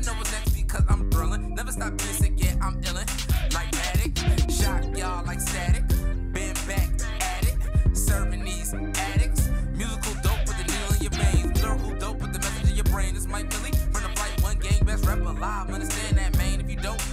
know what's next because I'm thrilling. Never stop being sick, yeah, I'm illin'. Like addict, shock y'all like static. Been back at it, serving these addicts. Musical dope with the needle in your veins. Lyrical dope with the message in your brain. It's Mike Millie, from the Flight 1 gang, best rapper alive. Understand that, man, if you don't